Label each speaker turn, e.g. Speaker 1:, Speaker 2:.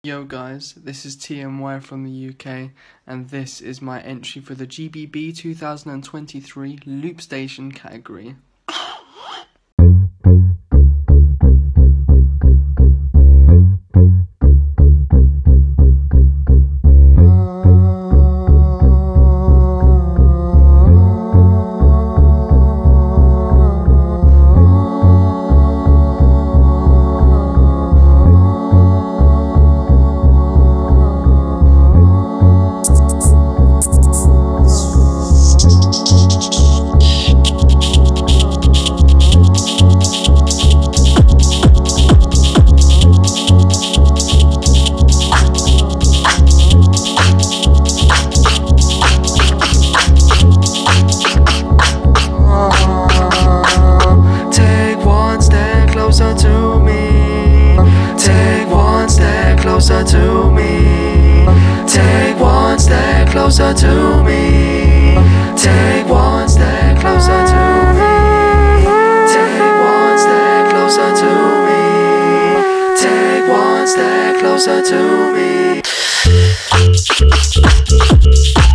Speaker 1: Yo guys, this is TMY from the UK, and this is my entry for the GBB 2023 Loopstation category.
Speaker 2: Closer to me. Take one step closer to me. Take one step closer to me. Take one step closer to me. Take one step closer to me.